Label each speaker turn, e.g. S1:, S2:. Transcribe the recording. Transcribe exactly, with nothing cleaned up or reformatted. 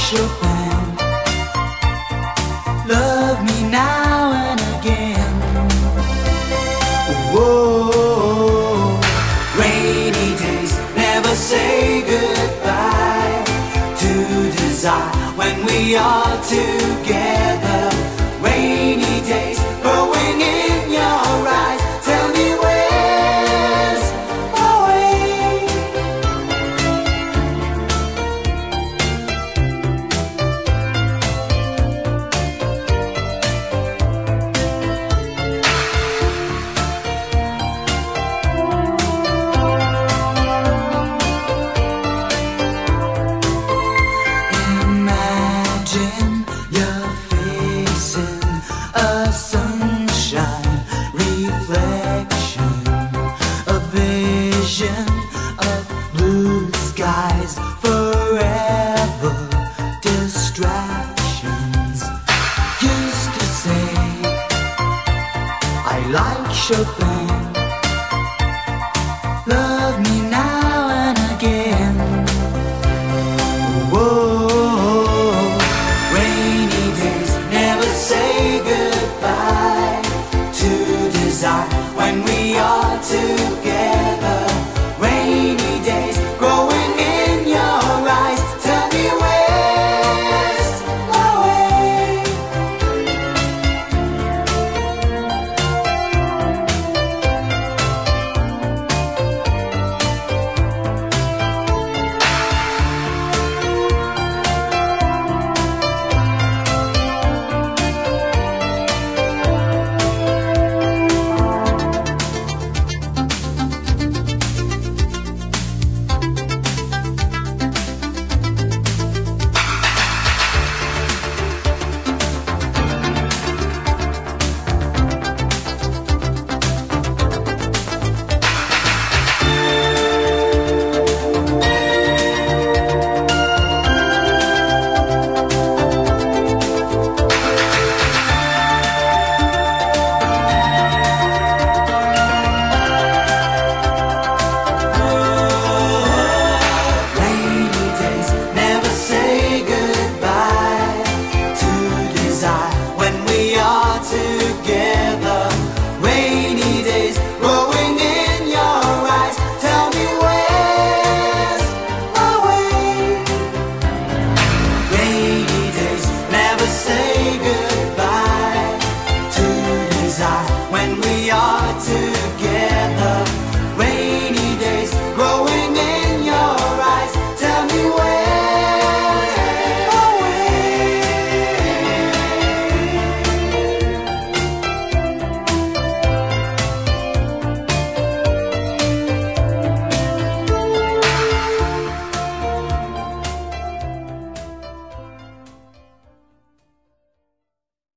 S1: Chopin. Love me now and again. Whoa, rainy days never say goodbye to desire when we are together. Rainy days growing in your eyes. Tell me where's the way? Imagine you're facing a sunshine reflection, a vision of blue skies, forever distractions. Used to say I like Chopin.